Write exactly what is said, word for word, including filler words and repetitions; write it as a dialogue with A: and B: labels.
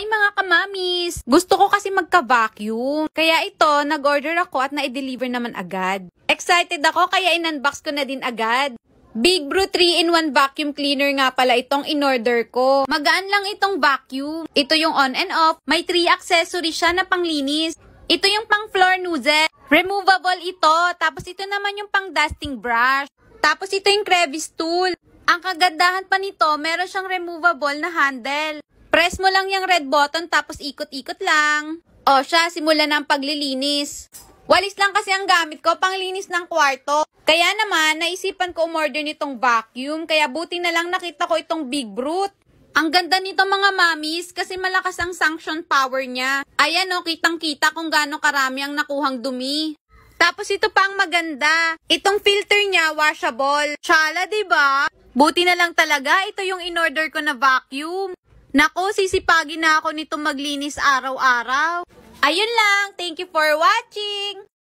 A: Hi mga kamamis! Gusto ko kasi magka-vacuum. Kaya ito, nag-order ako at na-deliver naman agad. Excited ako kaya in-unbox ko na din agad. Big Brew three in one vacuum cleaner nga pala itong in-order ko. Magaan lang itong vacuum. Ito yung on and off. May three accessories siya na panglinis. Ito yung pang floor nozzle. Removable ito. Tapos ito naman yung pang dusting brush. Tapos ito yung crevice tool. Ang kagandahan pa nito, meron siyang removable na handle. Press mo lang yung red button tapos ikot-ikot lang. O siya, simula na ang paglilinis. Walis lang kasi ang gamit ko, panglinis ng kwarto. Kaya naman, naisipan ko umorder nitong vacuum. Kaya buti na lang nakita ko itong Big Brute. Ang ganda nito mga mamis kasi malakas ang suction power niya. Ayan o, kitang-kita kung gaano karami ang nakuhang dumi. Tapos ito pa ang maganda. Itong filter niya, washable. Tsala, diba? Buti na lang talaga, ito yung in-order ko na vacuum. Naku, sisipagin na ako nito maglinis araw-araw. Ayun lang. Thank you for watching.